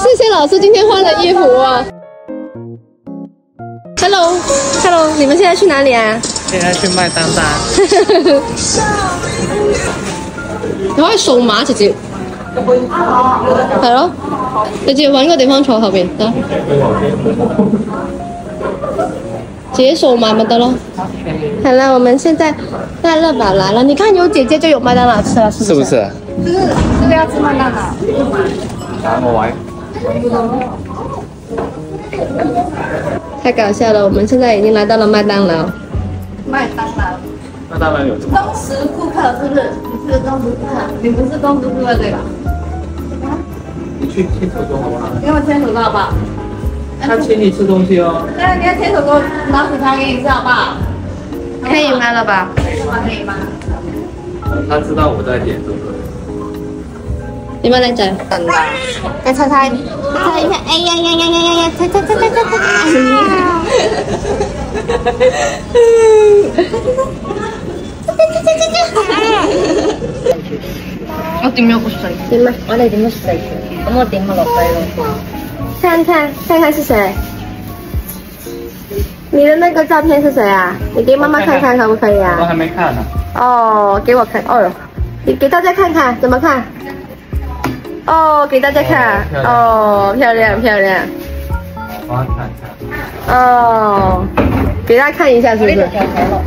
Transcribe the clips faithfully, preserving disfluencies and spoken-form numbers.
谢谢老师今天换了衣服啊。Hello，Hello， 你们现在去哪里啊？ 现在去麦当当。 你可以掃碼直接。係咯，你直接揾個地方坐後邊得。直接掃碼咪得咯。好了，我們現在帶樂寶來了，你看有姐姐就有麥當勞吃了，是不是？ 是不是？ 就是這個要吃麥當勞。 打我玩。 太搞笑了，我們現在已經來到了麥當勞。 麥當勞。 麥當勞有什麼？ 忠實顧客是不是？你是忠實顧客，你不是忠實顧客對吧？ 你去牵手做好不好？ 給我牽手做好不好？ 他請你吃東西哦。 那你要牽手給我拿薯條給你吃好不好？ 可以嗎，老闆？ 可以嗎？ 他知道我在點，是不是？ 點樣靚仔？ 等吧，再猜猜，猜一下，哎呀呀呀呀呀呀，猜猜猜猜猜猜，我點咗個水？ 點啊？ 我哋點咗水？咁我點咗落水咯。 看看看看是誰？你的那個照片是誰啊？你給媽媽看看可不可以我啊？ 還沒看呢。 哦，給我看。哦，你給大家看看，怎麼看？哦，給大家看。哦，漂亮漂亮。 我幫他看一下。 哦，給大家看一下，是不是？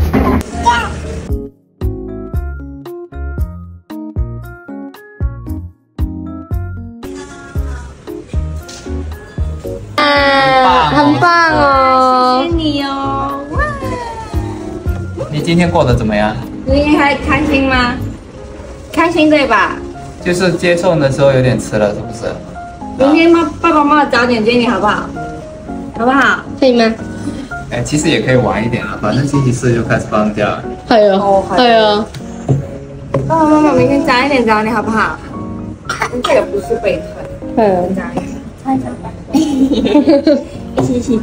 啊，很棒哦！ 謝謝你哦，哇！ 你今天過得怎麼樣？ 你還開心嗎？開心對吧？ 就是接送的時候有點遲了，是不是？ 明天媽爸爸媽媽早點接你好不好？好不好？ 可以嗎？ 哎，其實也可以晚一點了，反正星期四就開始放假了。 係啊，係啊。 爸爸媽媽明天早一點找你好不好？這個不是備份， 係啊。 猜一猜吧。一起一起。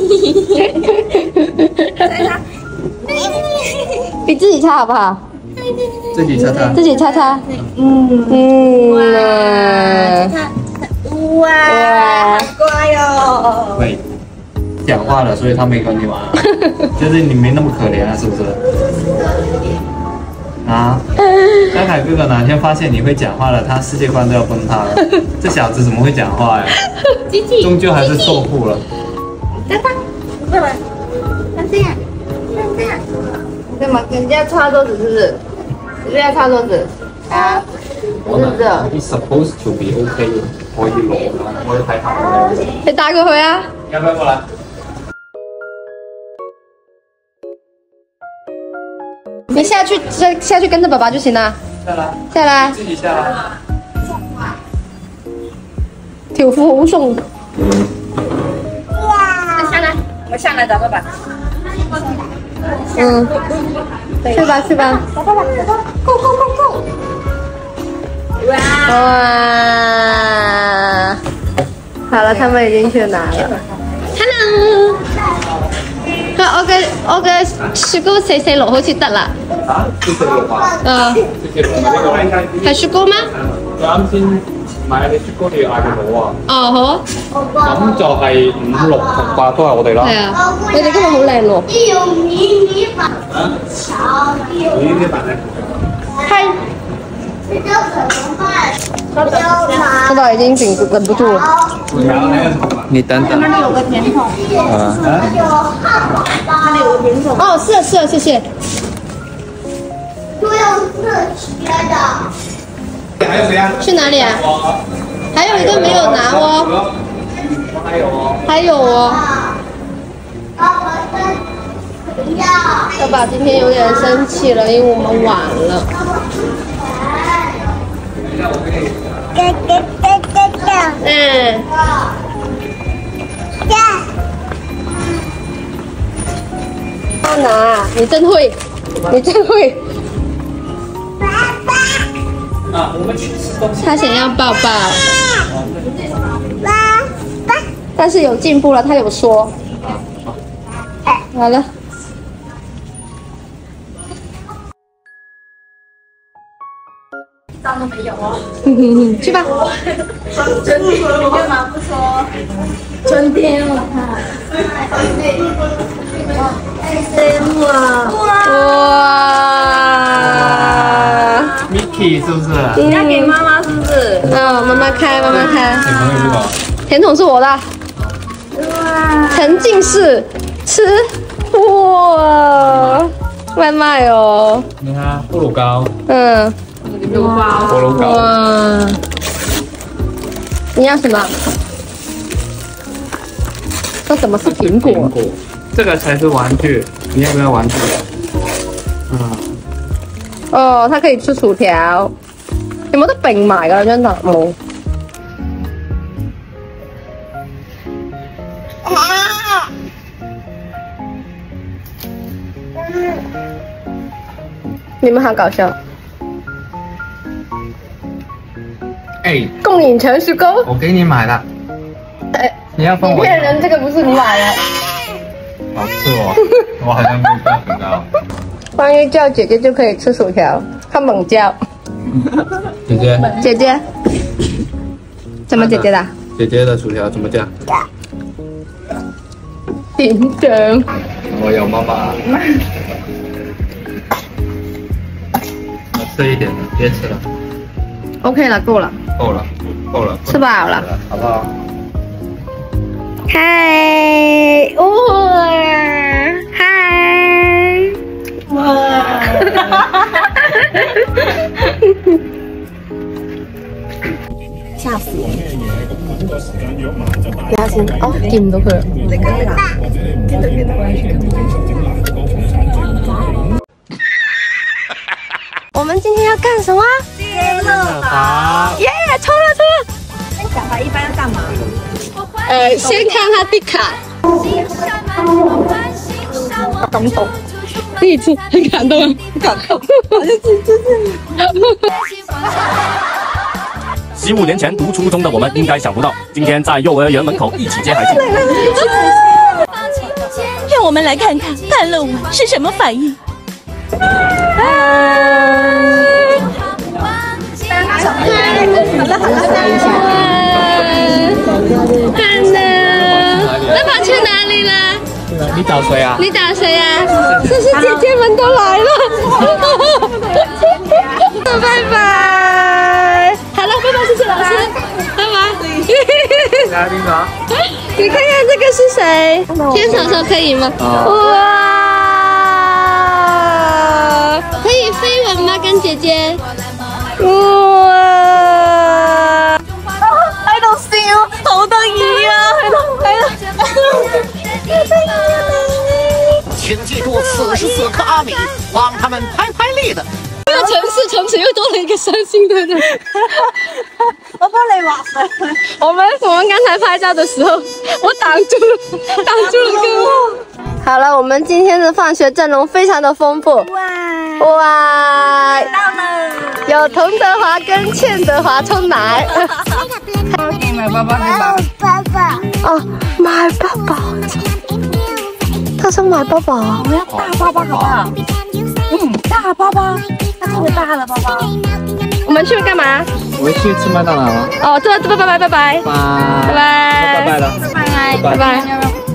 猜一猜。 你自己擦好不好？ 自己擦擦。 自己擦擦。 嗯。 嗯。 哇。哇，好乖哦。 喂，講話了，所以他沒跟你玩啊，就是你沒那麼可憐啊，是不是？啊，剛才哥哥哪天發現你會講話了，他世界觀都要崩塌了。這小子怎麼會講話呀？終究還是受苦了。 再放，再來，像這樣，像這樣，對嗎？人家擦桌子是不是？人家擦桌子啊？不是這。 It's supposed to be okay，可以攞啦，我睇下。 你帶過去啊？ 要不要過來？ 你下去，下下去跟着爸爸就行了。 下來。 下來。 自己下來。 條褲好鬆。 哇！下來，我們下來找爸爸。 嗯。去吧去吧。 找爸爸，找爸爸，Go Go Go Go！哇！ 哇！好了，他們已經去拿了。Hello。佢我嘅我嘅雪糕四四六好似得啦。 啊？四四六啊？ 嗯。 四四六呢個？ 係雪糕咩？ 佢啱先買你雪糕，你要嗌佢攞啊。 哦，好啊。 咁就係五六同八都係我哋啦。 係啊，你哋今日好靚喎。 有迷你版，小有迷你版咧。 係。 这叫什么饭？叫麻爸爸已經忍忍不住了。 你等等。 那裡有個甜筒。 啊。 有汉堡包， 那裡有個甜筒。 哦，是啊是啊，謝謝。 都要自切的。 還有誰啊？ 去哪裡啊？還有一個沒有拿哦。 還有哦。 還有哦。 啊，我的不要。 爸爸今天有點生氣了，因為我們晚了。 哒哒哒哒哒。 嗯。要拿，你真會，你真會。 爸爸。 啊，我們去吃東西。 他想要抱抱， 爸爸。 但是有進步了，他有說。好了。 當都沒有哦。 去吧。 真的，你就拿不出來。 春天了，哇哇 Mickey 是不是？ 你要给妈妈是不是？ 嗯，妈妈开，妈妈开。 小朋友这个。 甜筒是我的。 哇， 沉浸式吃，哇，外卖哦。 你看菠萝糕， 嗯， 菠萝糕。 哇，你要什么？这什么是苹果？ 苹果，这个才是玩具，你要不要玩这个？嗯。 哦，它可以吃薯條，有冇得並埋㗎張凳？冇。你们好搞笑！ 哎， 共饮全雪糕。 我给你买的， 哎， 你要分我一你骗人，这个不是你买的。 好吃哦，我好像没有看很高。 欢迎叫姐姐就可以吃薯条，看猛叫。 姐姐， 姐姐，怎么姐姐的？ 姐姐的薯条怎么叫？ 叮当。 我有妈妈。我吃一点了，别吃了。 OK 了，够了。 够了，够了。 吃饱了， 好不好？ 嗨，哇，嗨，哇，嚇死我！等下先，哦，見唔到佢。我們今天要幹什麼？ 接樂寶。 耶，抽了抽了！ 小孩一般要幹嘛？ 呃，先看他的卡。好感動，第一次很感動，很感動，好像是就是。 十五年前读初中的我们应该想不到，今天在幼儿园门口一起接孩子。 让我们来看看看了我是什么反应。 爸爸去哪里了？ 你找谁啊？ 你找谁呀？这是姐姐们都来了。拜拜。好了，拜拜，谢谢老师，拜拜。 来，领导。 你看看这个是谁？牵手手可以吗？哇！可以飞吻吗？跟姐姐？哇！ 喺度笑，好得意啊！喺度喺度。 请记住，此时此刻，阿米帮他们拍拍立得。 这个城市从此又多了一个伤心的人。 我幫你畫上去。 我們我們剛才拍照的時候，我擋住了，擋住了哥。好了，我們今天的放學陣容非常的豐富。哇哇！ 到了。 有童德華跟倩德華沖奶。 給買包包給吧。 爸爸， 哦，買包包。他想買包包啊？ 我要大包包好不好？嗯，大包包，那这个大的包包。 我們去幹嘛？ 我们去吃麦当劳吗？ 哦，對，拜拜拜拜拜拜拜拜拜拜了， 拜拜拜拜。